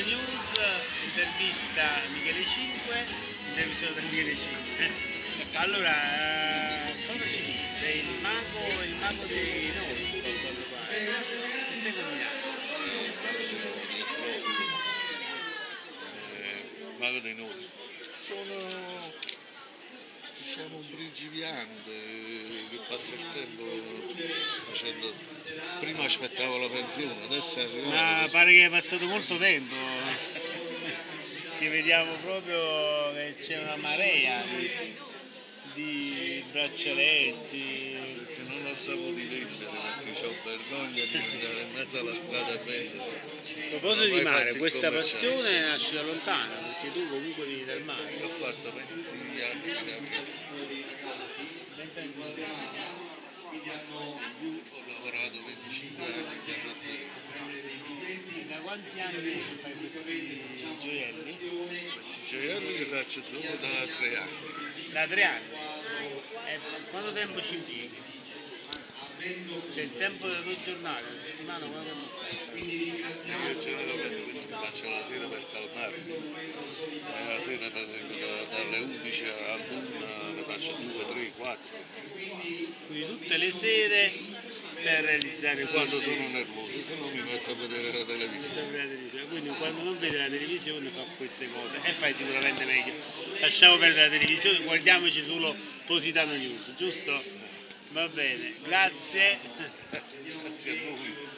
News, intervista Michele 5, intervistato da Michele 5. Allora, cosa ci dici? Sei il mago dei nomi, quando pare. Che stai combinando? Mago dei nodi. Sono, diciamo, un principiante che passa il tempo facendo. Prima aspettavo la pensione, adesso è arrivato. Ma pare che è passato molto tempo, che vediamo proprio che c'è una marea di braccialetti. Che non lo saputo di vendere perché ho vergogna di andare in mezzo alla strada e vendere. A proposito di mare, questa passione nasce da lontano, perché tu comunque vieni dal mare. Io ho fatto 20 anni di aviazione. 20 anni. In più ho lavorato 25 anni in carrozzeria. Da quanti anni fai questi gioielli? Questi gioielli li faccio solo da 3 anni. Da 3 anni. E quanto tempo ci impieghi? Cioè il tempo della tua giornata, la settimana, quanto tempo stai? Io generalmente questo li faccio la sera per calmarmi. La sera dalle 11 all'1 ne faccio 2, 3, 4. Quindi tutte le sere stai a realizzare Quando questi. sono nervoso, se no mi metto a vedere la televisione. Quindi quando non vedi la televisione fa queste cose e fai sicuramente meglio. Lasciamo perdere la televisione, guardiamoci solo Positano News, giusto? Va bene, grazie. Grazie a voi.